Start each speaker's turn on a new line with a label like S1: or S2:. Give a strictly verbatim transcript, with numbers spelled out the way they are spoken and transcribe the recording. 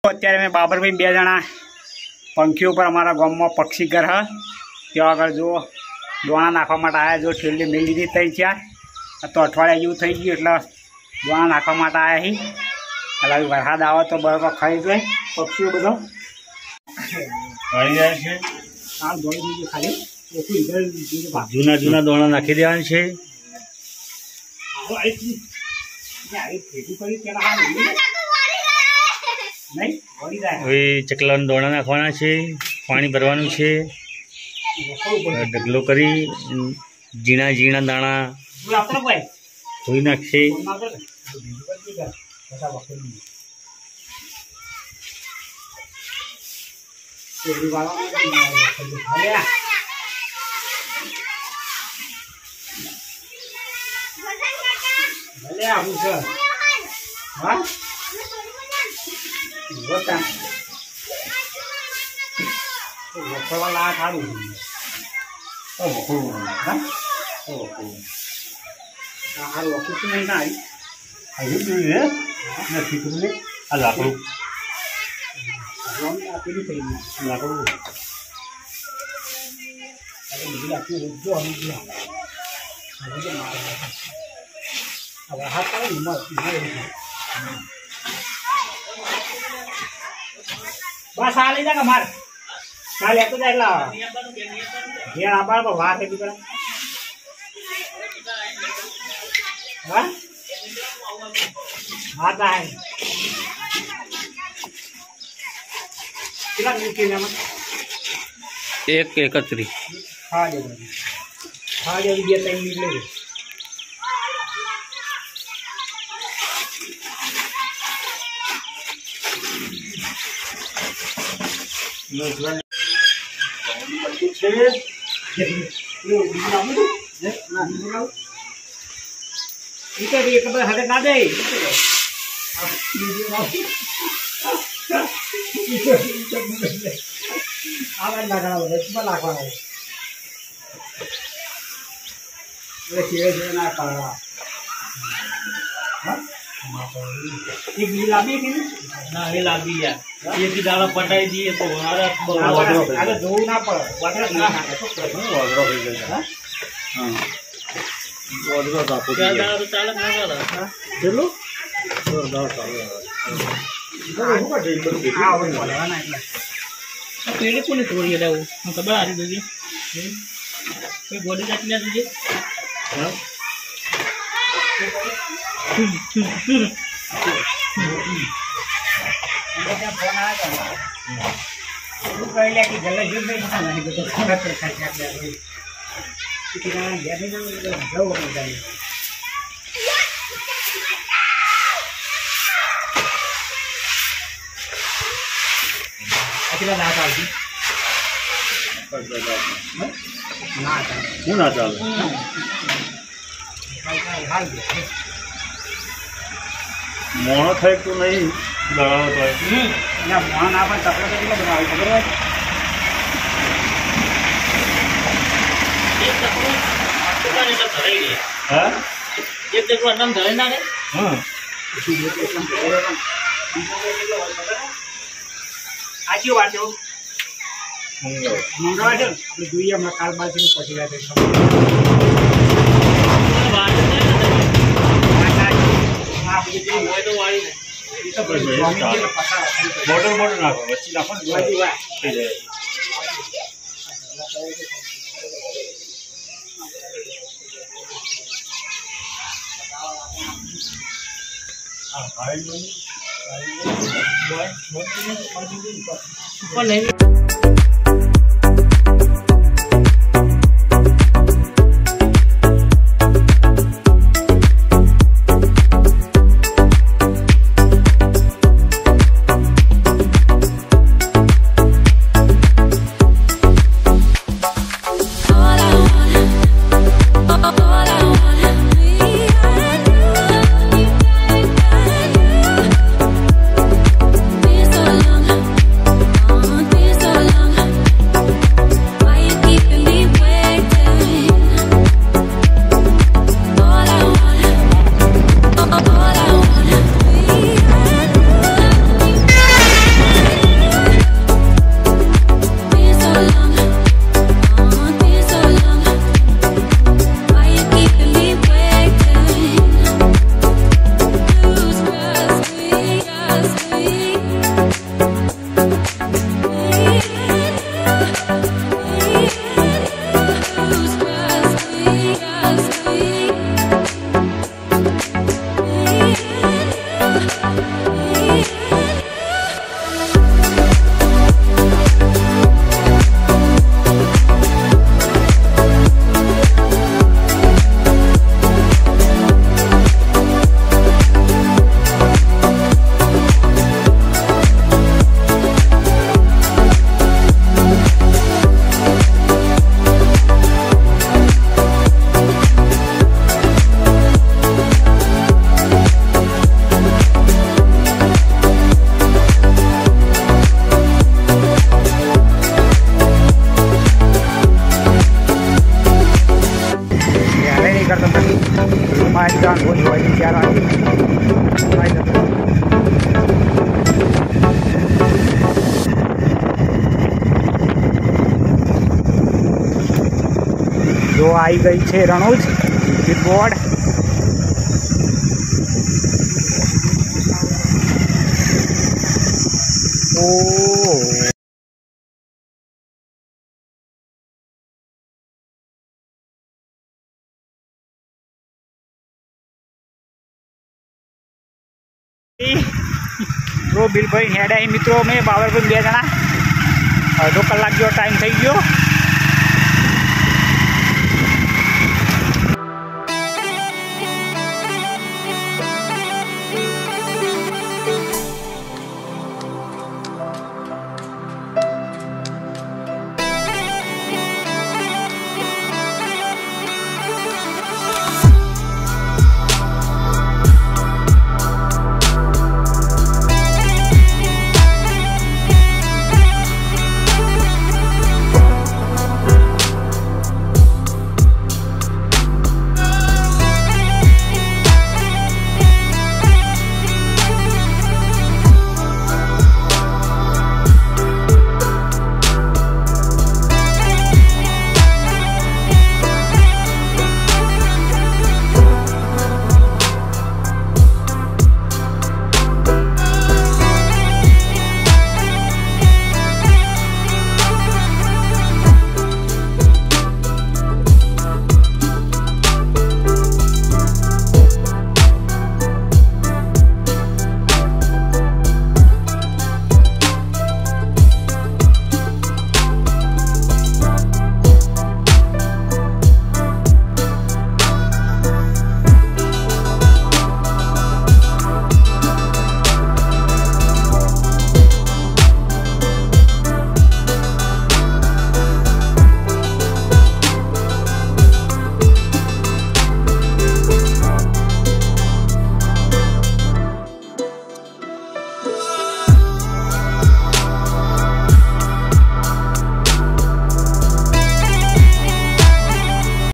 S1: અત્યારે મેં બાબરભાઈ બે જણા પંખીઓ પર અમારા ગામમાં પક્ષી ઘર હ ત્યાં આગળ જો દોણા નાખવા માટે આવ્યા. જો ઠેલી મેળ લીધી થઈ ચાર તો અઠવાડિયા જેવું થઈ ગયું એટલે દોણા નાખવા માટે આવ્યા હી. એટલે વરસાદ આવે તો બરાબર ખાઈ જાય પક્ષીઓ બધો
S2: ખાઈ જાય છે.
S1: આમ દોડી દીધું ખાલી ઓછું ઇધર
S2: જૂના જૂના દોણા નાખી દેવાના છે. હવે ચકલાના દોણા નાખવાના છે. પાણી ભરવાનું છે. ઢગલો કરી ઝીણા ઝીણા દાણા ધોઈ નાખશે.
S1: લા સારું સારું વખત નહીં ના
S2: નથી આ લાકડું
S1: આપેલું થઈ ગયું
S2: લાકડું
S1: બીજું આપ્યું જો હવે હાથ કરે ને બસ આ લઈ જા માર ના લેતો જાય એટલે ઘેર આબાર પર વાત હતી પેલા હા હા તા કેટલા મિનિટ કે એમાં
S2: એક એકત્રીસ
S1: હા દે હા દે બે ત્રણ મિનિટ લઈ હડે ના દે આવાજ લાગવાનો લાગવાનો ના પાડવા એક બીજી લાંબી કે
S2: ના એ લાગી યાર એક દાડા પટાઈ દઈએ તો
S1: જોવું ના પડે
S2: પેલી કોને તોડી લેવું ખબર હારી દીધી કોઈ બોડી નાખી ના દીધી ના ચાલે મોણો થાય તો નહીં દળાવો થાય
S1: મોણ ના પણ તકડો કેટલો બનાવે ખબર હોય
S2: હા
S1: એક ટકો નામ ધરે ના રે
S2: હા
S1: આચી વાંચો મંગાવા છે આપણે જોઈએ હમણાં કાલ બાદ છે પછી વાત
S2: મોટર મોટર નાખો વચ્ચે નાખો થઈ જાય
S3: Been so long,
S1: आई गई है रણोज बोर्ड। ओ तो बिल भाई हेड है मित्रों में बाबरपुर बे जना अर्धो कलाक जो टाइम थी गयो।